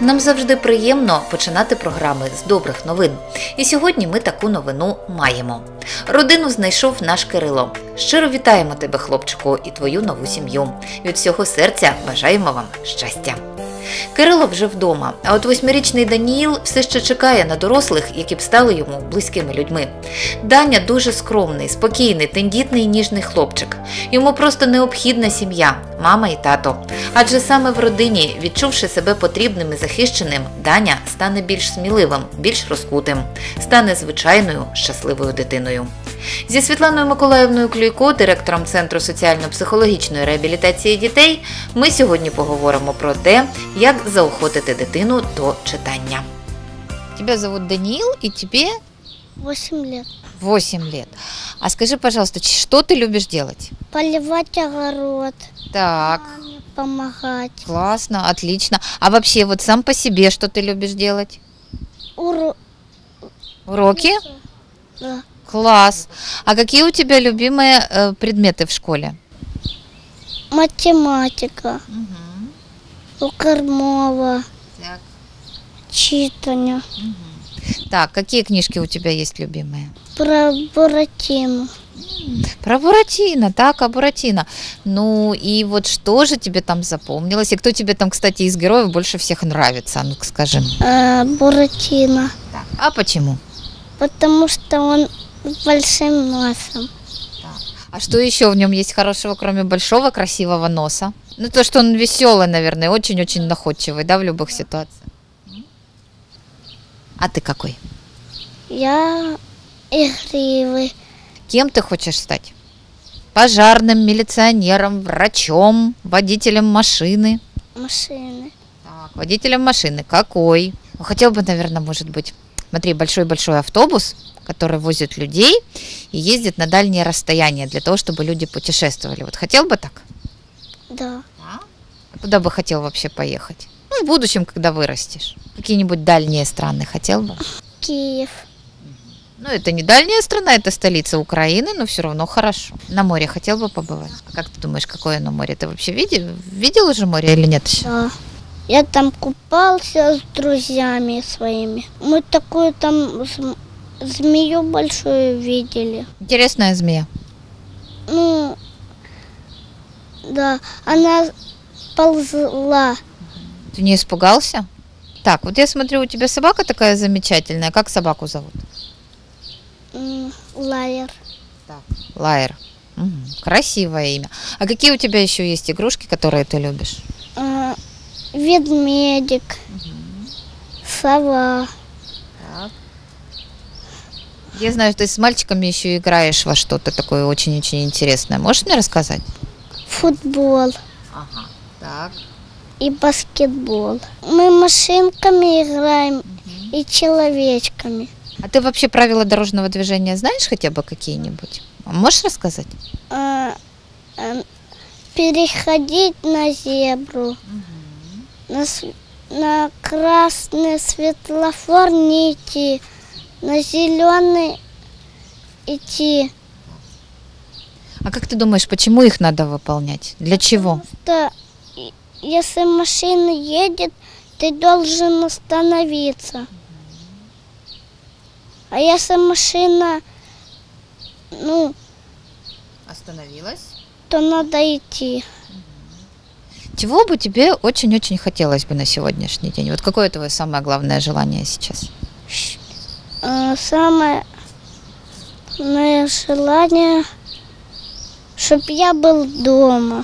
Нам завжди приємно починати програми з добрих новин. І сьогодні ми таку новину маємо. Родину знайшов наш Кирило. Щиро вітаємо тебе, хлопчику, і твою нову сім'ю. Від всього серця бажаємо вам щастя. Кирило вже вдома, а от 8-річний Даніїл все ще чекає на дорослих, які б стали йому близькими людьми. Даня дуже скромний, спокійний, тендітний і ніжний хлопчик. Йому просто необхідна сім'я, мама і тато. Адже саме в родині, відчувши себе потрібним і захищеним, Даня стане більш сміливим, більш розкутим, стане звичайною щасливою дитиною. Зі Світланою Миколаївною Клюйко, директором Центру соціально-психологічної реабілітації дітей, ми сьогодні поговоримо про те, як заохотити дитину до читання. Тебя зовут Даниил, и тебе 8 лет. 8 лет. А скажи, пожалуйста, что ты любишь делать? Поливать огород, Так, маме помогать. классно, отлично. А вообще, вот сам по себе, что ты любишь делать? Уроки? Да. Класс. А какие у тебя любимые предметы в школе? Математика, рукомова, Так. читання. Так, какие книжки у тебя есть любимые? Про Буратино. Про Буратино, так, о Буратино. Ну и вот что же тебе там запомнилось? И кто тебе там, кстати, из героев больше всех нравится? Ну-ка скажи. Буратино. А почему? Потому что он с большим носом. А что еще в нем есть хорошего, кроме большого красивого носа? Ну то, что он веселый, наверное, очень-очень находчивый, да, в любых ситуациях. А ты какой? Я игривый. Кем ты хочешь стать? Пожарным, милиционером, врачом, водителем машины? Машины. Так, водителем машины. Какой? Ну, хотел бы, наверное, может быть, смотри, большой-большой автобус, который возит людей и ездит на дальние расстояния для того, чтобы люди путешествовали. Вот хотел бы так? Да. А куда бы хотел вообще поехать? Ну, в будущем, когда вырастешь. Какие-нибудь дальние страны хотел бы? Киев. Ну, это не дальняя страна, это столица Украины, но все равно хорошо. На море хотел бы побывать? А как ты думаешь, какое оно море? Ты вообще видел уже море или нет еще? Да. Я там купался с друзьями своими. Мы такую там змею большую видели. Интересная змея. Ну, да, она ползла. Ты не испугался? Так, вот я смотрю, у тебя собака такая замечательная. Как собаку зовут? Лайер. Лайер. Красивое имя. А какие у тебя еще есть игрушки, которые ты любишь? Ведмедик. Сова. Так. Я знаю, что ты с мальчиками еще играешь во что-то такое очень-очень интересное. Можешь мне рассказать? Футбол. Ага. Так. И баскетбол. Мы машинками играем и человечками. А ты вообще правила дорожного движения знаешь хотя бы какие-нибудь? Можешь рассказать? Переходить на зебру. На красный светофор не идти. На зеленый идти. А как ты думаешь, почему их надо выполнять? Для чего? Потому что если машина едет, ты должен остановиться. А если машина, Остановилась. то надо идти. Чего бы тебе очень-очень хотелось бы на сегодняшний день? Вот какое твое самое главное желание сейчас? Самое мое желание, чтобы я был дома.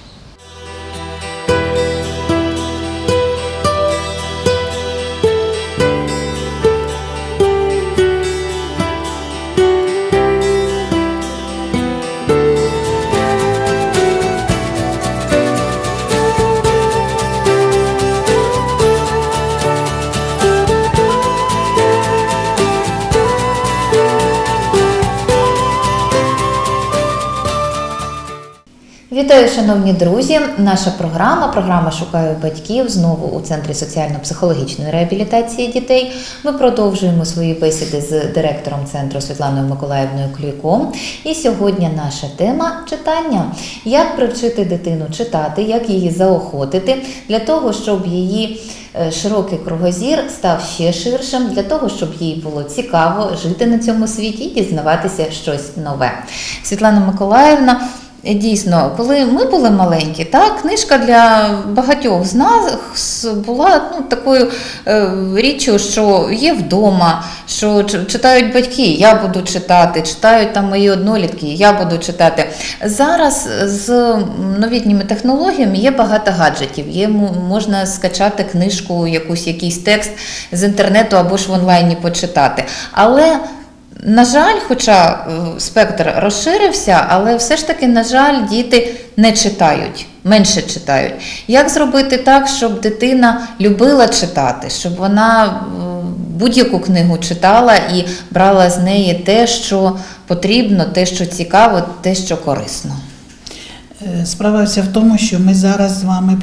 Вітаю, шановні друзі! Наша програма «Шукаю батьків» знову у Центрі соціально-психологічної реабілітації дітей. Ми продовжуємо свої бесіди з директором Центру Світланою Миколаївною Клюйко. І сьогодні наша тема – читання. Як привчити дитину читати, як її заохотити, для того, щоб її широкий кругозір став ще ширшим для того, щоб їй було цікаво жити на цьому світі і дізнаватися щось нове. Світлана Миколаївна, дійсно, коли ми були маленькі, книжка для багатьох з нас була такою річчю, що є вдома, що читають батьки, я буду читати, читають там мої однолітки, я буду читати. Зараз з новітніми технологіями є багато гаджетів, можна скачати книжку, якийсь текст з інтернету або ж в онлайні почитати. Але на жаль, хоча спектр розширився, але все ж таки, на жаль, діти не читають, менше читають. Як зробити так, щоб дитина любила читати, щоб вона будь-яку книгу читала і брала з неї те, що потрібно, те, що цікаво, те, що корисно? Справа вся в тому, що ми зараз з вами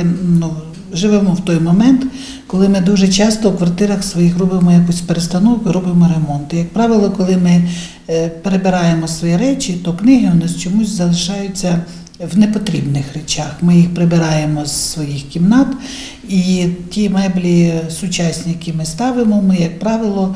живемо в той момент, коли ми дуже часто в квартирах своїх робимо якусь перестановку, робимо ремонт. І, як правило, коли ми перебираємо свої речі, то книги у нас чомусь залишаються в непотрібних речах. Ми їх прибираємо з своїх кімнат, і ті меблі сучасні, які ми ставимо, ми, як правило,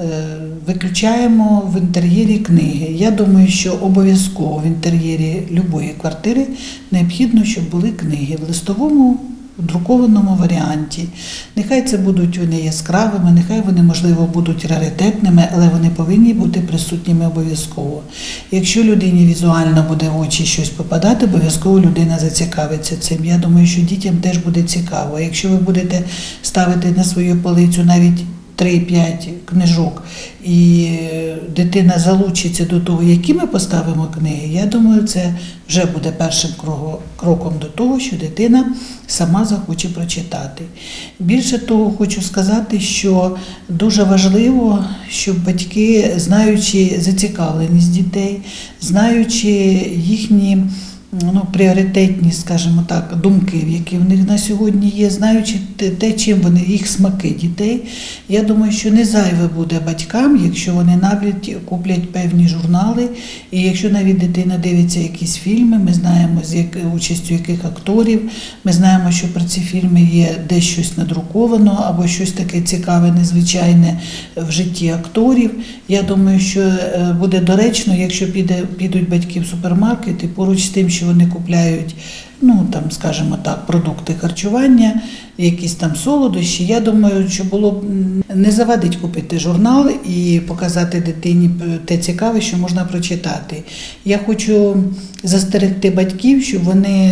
виключаємо в інтер'єрі книги. Я думаю, що обов'язково в інтер'єрі будь-якої квартири необхідно, щоб були книги в листовому, в друкованому варіанті. Нехай це будуть вони яскравими, нехай вони, можливо, будуть раритетними, але вони повинні бути присутніми обов'язково. Якщо людині візуально буде в очі щось попадати, обов'язково людина зацікавиться цим. Я думаю, що дітям теж буде цікаво. Якщо ви будете ставити на свою полицю навіть 3-5 книжок, і дитина залучиться до того, які ми поставимо книги, я думаю, це вже буде першим кроком до того, що дитина сама захоче прочитати. Більше того, хочу сказати, що дуже важливо, щоб батьки, знаючи зацікавленість дітей, знаючи їхні пріоритетні, скажімо так, думки, які в них на сьогодні є, знаючи те, чим вони, їх смаки дітей, я думаю, що не зайве буде батькам, якщо вони навіть куплять певні журнали, і якщо навіть дитина дивиться якісь фільми, ми знаємо, з участю яких акторів, ми знаємо, що про ці фільми є десь щось надруковано, або щось таке цікаве, незвичайне в житті акторів. Я думаю, що буде доречно, якщо підуть батьки в супермаркет і поруч з тим, що вони купляють, скажімо так, продукти харчування, якісь там солодощі. Я думаю, що було б не завадить купити журнал і показати дитині те цікаве, що можна прочитати. Я хочу застерегти батьків, щоб вони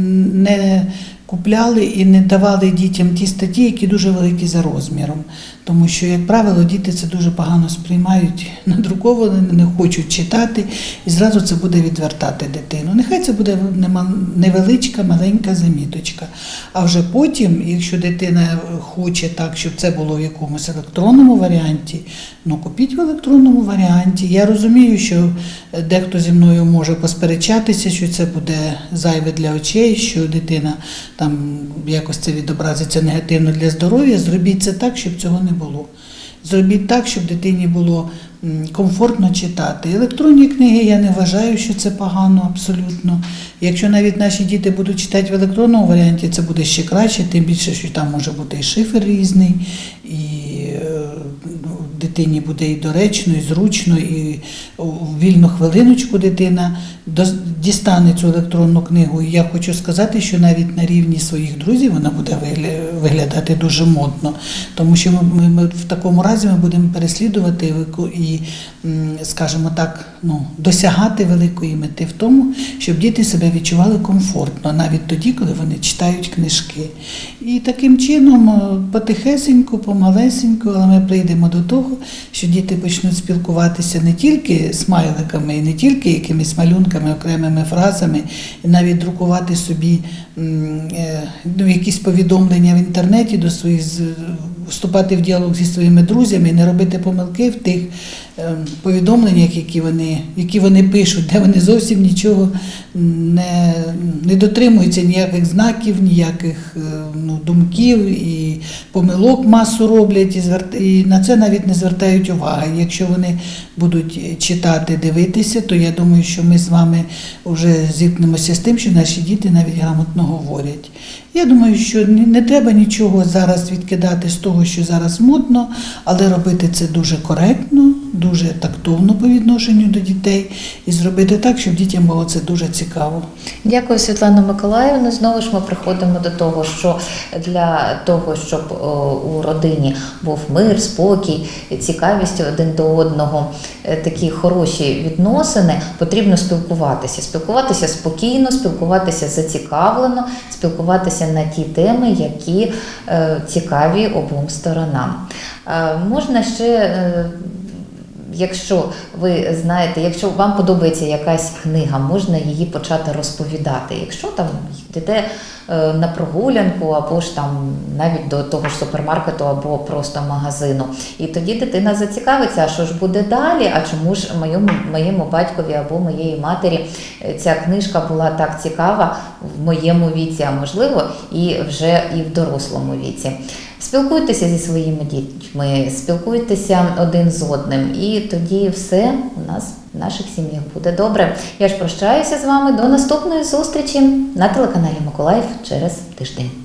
не купляли і не давали дітям ті статті, які дуже великі за розміром. Тому що, як правило, діти це дуже погано сприймають, надруковано, не хочуть читати, і зразу це буде відвертати дитину. Нехай це буде невеличка, маленька заміточка. А вже потім, якщо дитина хоче так, щоб це було в якомусь електронному варіанті, купіть в електронному варіанті. Я розумію, що дехто зі мною може посперечатися, що це буде зайве для очей, що дитина там якось це відобразиться негативно для здоров'я. Зробіть це так, щоб цього не було. Зробіть так, щоб дитині було комфортно читати. Електронні книги, я не вважаю, що це погано абсолютно. Якщо навіть наші діти будуть читати в електронному варіанті, це буде ще краще, тим більше, що там може бути і шифр різний, і дитині буде і доречно, і зручно, і в вільну хвилиночку дитина дістане цю електронну книгу. І я хочу сказати, що навіть на рівні своїх друзів вона буде виглядати дуже модно, тому що ми в такому разі ми будемо переслідувати і, скажімо так, досягати великої мети в тому, щоб діти себе відчували комфортно, навіть тоді, коли вони читають книжки. І таким чином, потихесеньку, помалесеньку, але ми прийдемо до того, що діти почнуть спілкуватися не тільки смайликами, і не тільки якимись малюнками, окремими фразами, і навіть друкувати собі якісь повідомлення в інтернеті до своїх, вступати в діалог зі своїми друзями і не робити помилки в тих повідомленнях, які вони пишуть, де вони зовсім нічого не дотримуються, ніяких знаків, ніяких думків, і помилок масу роблять, і і на це навіть не звертають уваги. Якщо вони будуть читати, дивитися, то я думаю, що ми з вами вже зіткнемося з тим, що наші діти навіть грамотно говорять. Я думаю, що не треба нічого зараз відкидати з того, що зараз модно, але робити це дуже коректно, дуже тактовно по відношенню до дітей і зробити так, щоб дітям було це дуже цікаво. Дякую, Світлано Миколаївна. Знову ж ми приходимо до того, що для того, щоб у родині був мир, спокій, цікавість один до одного, такі хороші відносини, потрібно спілкуватися. Спілкуватися спокійно, спілкуватися зацікавлено, спілкуватися на ті теми, які цікаві обом сторонам. Можна ще... Якщо ви знаєте, якщо вам подобається якась книга, можна її почати розповідати. Якщо там йдете на прогулянку, або ж там навіть до того ж супермаркету, або просто магазину. І тоді дитина зацікавиться, а що ж буде далі, а чому ж моєму батькові або моєї матері ця книжка була так цікава в моєму віці, а можливо і вже і в дорослому віці. Спілкуйтеся зі своїми дітьми, спілкуйтеся один з одним, і тоді все у нас в наших сім'ях буде добре. Я ж прощаюся з вами до наступної зустрічі на телеканалі Миколаїв через тиждень.